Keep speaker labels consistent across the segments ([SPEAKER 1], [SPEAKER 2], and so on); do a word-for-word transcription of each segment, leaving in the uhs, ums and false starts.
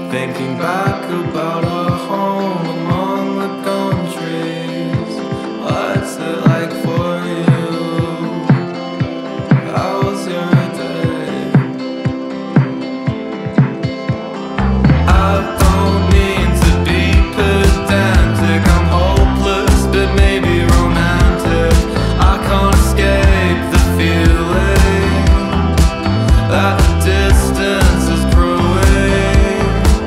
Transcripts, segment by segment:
[SPEAKER 1] Thinking back about our home among the gum trees. What's it like for you? How was your day? I don't mean to be pedantic, I'm hopeless but maybe romantic. I can't escape the feeling that the distance is brewing.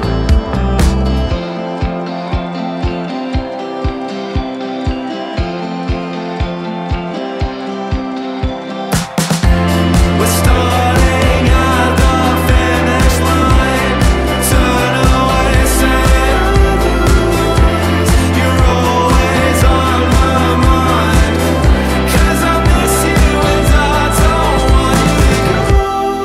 [SPEAKER 1] We're starting at the finish line. Turn away, say otherwise. You're always on my mind. 'Cause I miss you and I don't want you to go.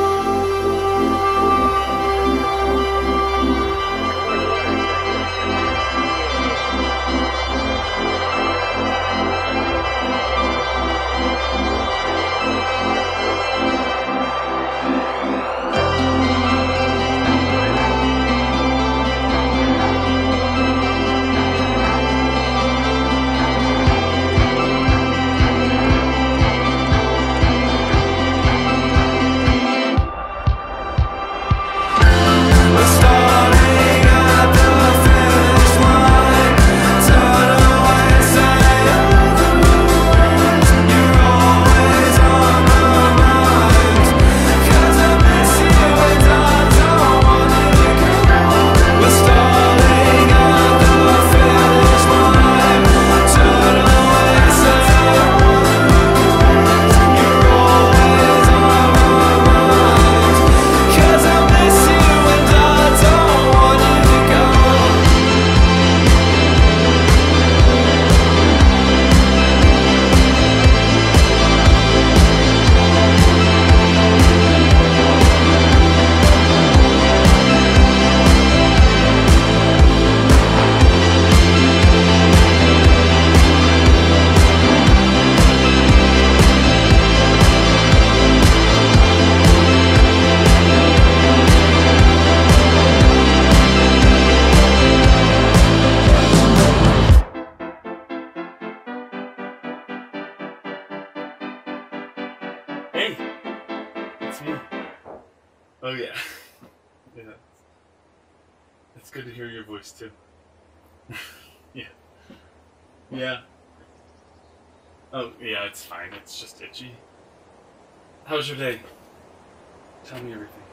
[SPEAKER 1] We're starting at the finish line. Turn away, say otherwise. You're always on my mind. 'Cause I miss you and I don't want you to go. We're starting at the finish line. Turn away, say otherwise. You're always on my mind. 'Cause I miss you and I don't want you to go.
[SPEAKER 2] Hey, it's me. Oh yeah, yeah. It's good to hear your voice too. Yeah, yeah. Oh yeah, it's fine. It's just itchy. How was your day? Tell me everything.